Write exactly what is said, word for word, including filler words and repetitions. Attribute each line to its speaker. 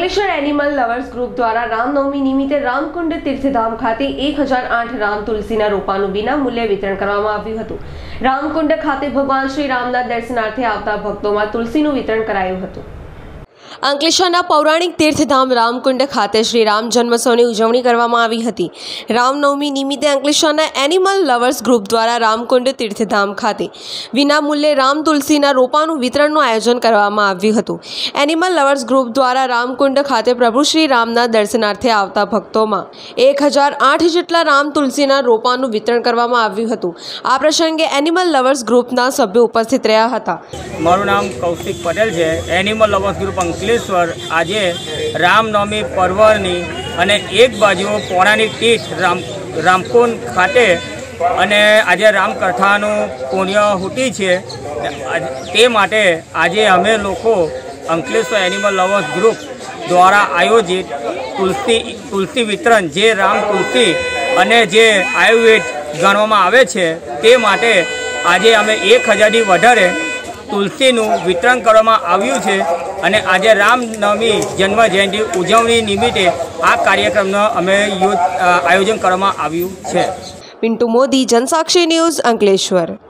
Speaker 1: Ankleshwar animal lovers group દ્વારા રામનવમી નિમિત્તે રામકુંડ તીર્થધામ ખાતે એક હજાર આઠ રામ તુલસીના રોપાનું વિના મૂલ્યે વિતરણ કરવામાં આવ્યું હતું। રામકુંડ ખાતે ભગવાન શ્રી રામના દર્શનાર્થે આવતા ભક્તોમાં તુલસીનું વિતરણ કરાયું હતું। અંકલેશ્વરના પૌરાણિક તીર્થધામ રામકુંડ ખાતે શ્રી રામ જન્મોત્સવની ઉજવણી કરવામાં આવી હતી। રામનવમી નિમિત્તે અંકલેશ્વરના એનિમલ લવર્સ ગ્રુપ દ્વારા રામકુંડ તીર્થધામ ખાતે વિના મૂલ્યે રામ તુલસીના રોપાનું વિતરણનું આયોજન કરવામાં આવ્યું હતું। એનિમલ લવર્સ ગ્રુપ દ્વારા રામકુંડ ખાતે પ્રભુ શ્રી રામના દર્શનાર્થે આવતા ભક્તોમાં એક હજાર આઠ જેટલા રામ તુલસીના રોપાનું વિતરણ કરવામાં આવ્યું હતું। આ પ્રસંગે એનિમલ લવર્સ ગ્રુપના સભ્યો ઉપસ્થિત રહ્યા હતા।
Speaker 2: મારું નામ કૌશિક પટેલ છે। એનિમલ લવર્સ ગ્રુપ અંકલેશ્વર આજે રામનવમી પર્વની અને એક બાજુ પૌરાણિક તીર્થ રામ રામકુંડ ખાતે અને આજે રામકથાનું પુણ્ય હુટી છે, તે માટે આજે અમે લોકો અંકલેશ્વર એનિમલ લવર્સ ગ્રુપ દ્વારા આયોજિત તુલસી તુલસી વિતરણ, જે રામ તુલસી અને જે આયુર્વેદ ગણવામાં આવે છે, તે માટે આજે અમે એક હજારથી વધારે તુલસીનું વિતરણ કરવામાં આવ્યું છે અને આજે રામનવમી જન્મ જયંતિ ઉજવણી નિમિત્તે આ કાર્યક્રમનું અમે આયોજન કરવામાં આવ્યું છે।
Speaker 1: પિન્ટુ મોદી, જનસાક્ષી ન્યૂઝ, અંકલેશ્વર।